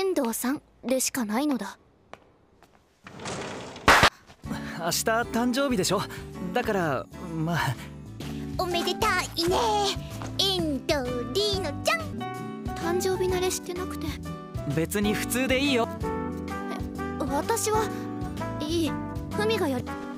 遠藤さんでしかないのだ。 明日誕生日でしょ。だからまあ。 おめでたいね遠藤リーノちゃん。 誕生日慣れしてなくて。 別に普通でいいよ。 私はいい。ふみがやる。